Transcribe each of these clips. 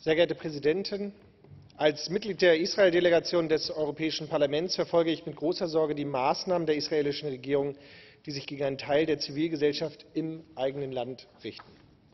Sehr geehrte Präsidentin! Als Mitglied der Israel-Delegation des Europäischen Parlaments verfolge ich mit großer Sorge die Maßnahmen der israelischen Regierung, die sich gegen einen Teil der Zivilgesellschaft im eigenen Land richten.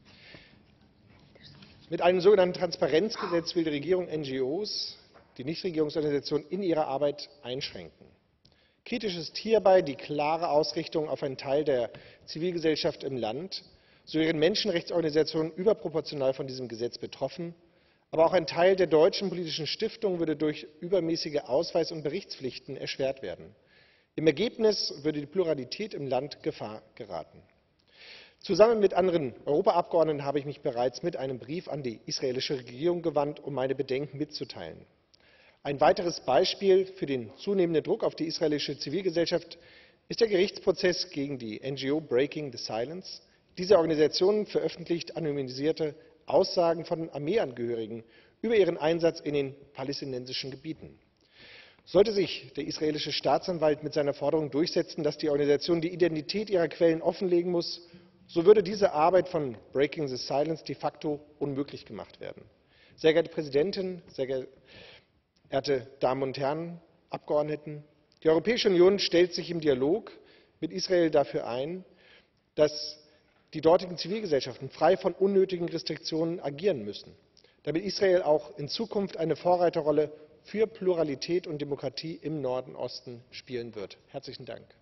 Mit einem sogenannten Transparenzgesetz will die Regierung NGOs, die Nichtregierungsorganisationen, in ihrer Arbeit einschränken. Kritisch ist hierbei die klare Ausrichtung auf einen Teil der Zivilgesellschaft im Land. So wären Menschenrechtsorganisationen überproportional von diesem Gesetz betroffen. Aber auch ein Teil der deutschen politischen Stiftungen würde durch übermäßige Ausweis- und Berichtspflichten erschwert werden. Im Ergebnis würde die Pluralität im Land Gefahr geraten. Zusammen mit anderen Europaabgeordneten habe ich mich bereits mit einem Brief an die israelische Regierung gewandt, um meine Bedenken mitzuteilen. Ein weiteres Beispiel für den zunehmenden Druck auf die israelische Zivilgesellschaft ist der Gerichtsprozess gegen die NGO Breaking the Silence. Diese Organisation veröffentlicht anonymisierte Aussagen von Armeeangehörigen über ihren Einsatz in den palästinensischen Gebieten. Sollte sich der israelische Staatsanwalt mit seiner Forderung durchsetzen, dass die Organisation die Identität ihrer Quellen offenlegen muss, so würde diese Arbeit von Breaking the Silence de facto unmöglich gemacht werden. Sehr geehrte Präsidentin, sehr geehrte Damen und Herren Abgeordneten! Die Europäische Union stellt sich im Dialog mit Israel dafür ein, dass die dortigen Zivilgesellschaften frei von unnötigen Restriktionen agieren müssen, damit Israel auch in Zukunft eine Vorreiterrolle für Pluralität und Demokratie im Nahen Osten spielen wird. Herzlichen Dank.